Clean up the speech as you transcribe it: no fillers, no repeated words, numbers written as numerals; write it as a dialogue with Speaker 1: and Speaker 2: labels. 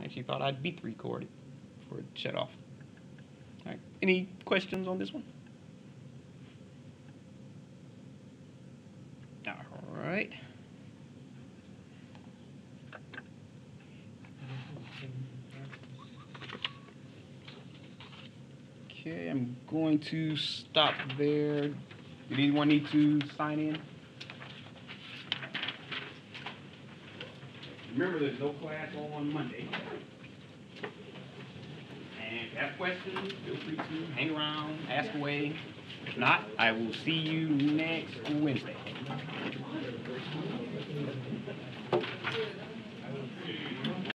Speaker 1: I actually thought I'd beat the record before it shut off. All right. Any questions on this one? All right. Okay, I'm going to stop there. Did anyone need to sign in? Remember, there's no class on Monday. And if you have questions, feel free to hang around, ask away. If not, I will see you next Wednesday.